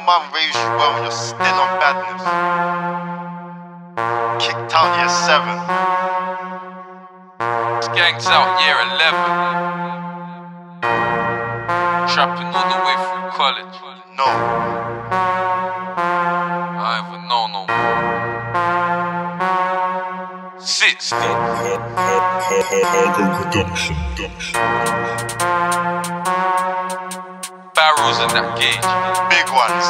mum raised you well and you're still on badness. Kicked out year 7. Gangs out year 11. Trapping all the way through college. No. I don't even know no more. 60. Production. Barrels in that gauge. Big ones.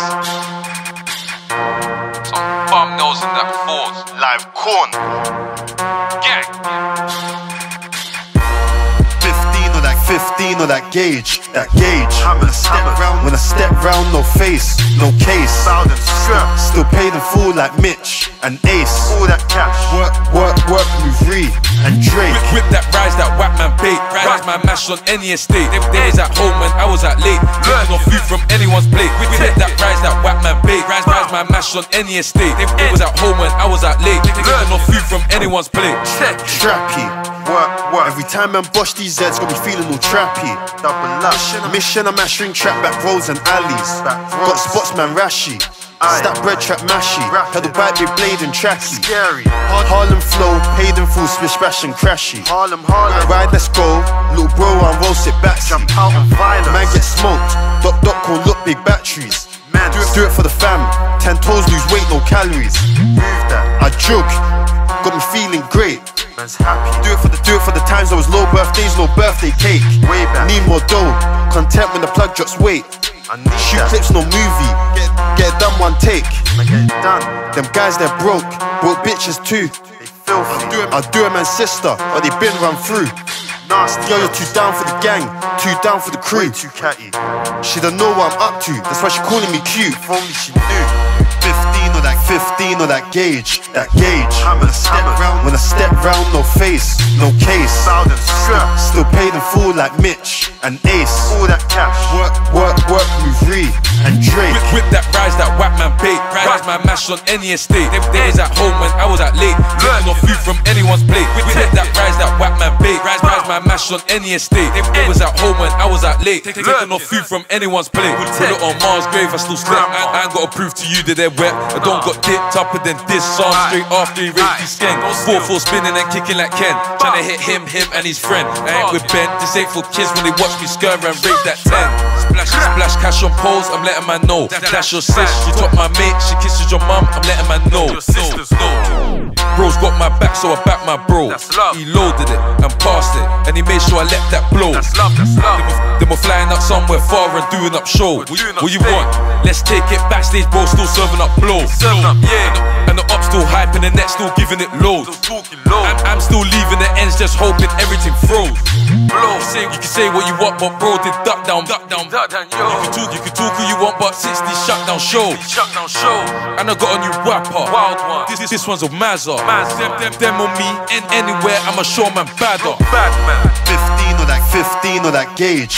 Some bum nose in that force. Live corn. Gang. 15 or that gauge. When I step round, no face, no case. Still paid in full like Mitch and Ace. All that cash. Work, move Ree and Drake. Whip that rise, that whack man bait. Rise my mash on any estate. Them days at home when I was at late. Living on food from anyone's plate. Take that rise, that whack man bait. Rise my mash on any estate. Them days at home when I was at late. Living on food from anyone's plate. Trappy. Work. Every time man bush these Zeds, got me feeling all trappy. Double up. Mission, I'm at string trap back roads and alleys. Got spots, man, rashy. Stack bread trap mashy. Pedal bike, big blade and tracky. Scary. Harlem flow, paid in full, splish, splash and crashy. Harlem. Ride, let's go. Little bro, I'm roll, sit back. Jump out and violence. Man get smoked. Dot call, look, big batteries. Man, Do it for the fam. 10 toes, lose weight, no calories. move that. I joke, got me feeling great. Man's happy. Do it for the times I was low birthdays, no birthday cake. Way back. Need more dough, content when the plug drops weight. I need Shoot that. clips, no movie. Get it done one take. I get it done. Them guys, they're broke bitches too. They filthy. I do it, man's sister, but they been run through. Nasty. Yo, you're too down for the gang, too down for the crew. Way too catty. She don't know what I'm up to, that's why she calling me cute. If only she knew. 15 or that gauge. Hammer. When I step round, no face, no case. Still paid in full like Mitch and Ace. All that cash. Work, move Ree and Drake. Whip that rise, that whack man bait. Rise my mash on any estate. Them days at home when I was at late. Living on food from anyone's plate. Take that rise, that whack man bait. Rise my mash on any estate. Them days at home when I was at late. Taking no food from anyone's plate. Put it on Mars' grave, I still slip. I ain't gotta prove to you that they're wet. I don't got dipped up and then this song straight after he raped his skank. 4-4 spinning and kicking like Ken. Tryna hit him and his friend. I ain't with Ben. This ain't for kids when they watch me scurry and rape that 10. Splash cash on poles, I'm letting man know. That's your sis, she top my mate, she kisses your mum, I'm letting man know. Bro's got my back, so I back my bro. He loaded it and passed it, and he made sure I let that blow. Then we're flying up somewhere far and doing up show. What you want? Let's take it backstage, bro, still serving up blow. And the up still hyping, the net still giving it loads. I'm still leaving the ends, just hoping everything froze. You can say what you want, but bro did duck down. You can talk who you want, but 60 shut down show. And I got a new rapper, wild one. This one's a Mazza. Them on me, anywhere I'ma show man badder. 15 or that gauge.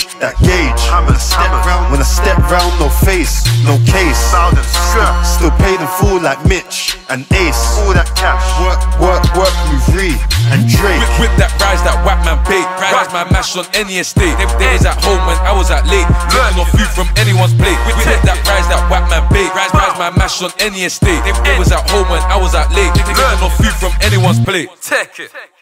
When I step round, no face, no case. Still paid in full like Mitch and Ace. All that cash. Work, move Ree and Drake. Whip that rise, that whack man bait. Rise my mash on any estate. Them days at home when I was at late. Living on food from anyone's plate. Take that rise, that whack man bait. Rise my mash on any estate. Them days at home when I was at late. Living on food from anyone's plate. Take it.